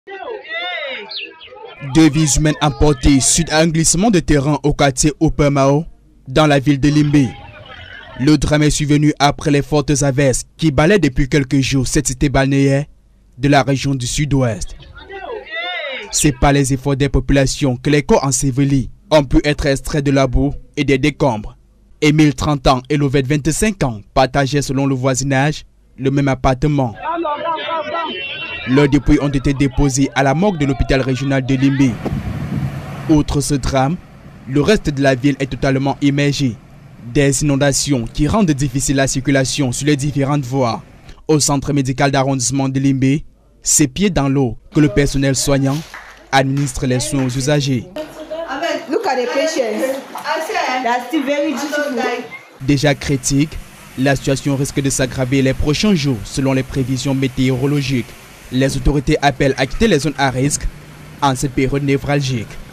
Deux vies humaines emportées suite à un glissement de terrain au quartier Opemao, dans la ville de Limbe. Le drame est survenu après les fortes averses qui balaient depuis quelques jours cette cité balnéaire de la région du sud-ouest. C'est par les efforts des populations que les corps ensevelis ont pu être extraits de la boue et des décombres. Émile, 30 ans, et Lovette, 25 ans, partageaient selon le voisinage le même appartement. Leurs dépouilles ont été déposés à la morgue de l'hôpital régional de Limbe. Outre ce drame, le reste de la ville est totalement immergé. Des inondations qui rendent difficile la circulation sur les différentes voies. Au centre médical d'arrondissement de Limbe, c'est pieds dans l'eau que le personnel soignant administre les soins aux usagers. Déjà critique, la situation risque de s'aggraver les prochains jours selon les prévisions météorologiques. Les autorités appellent à quitter les zones à risque en cette période névralgique.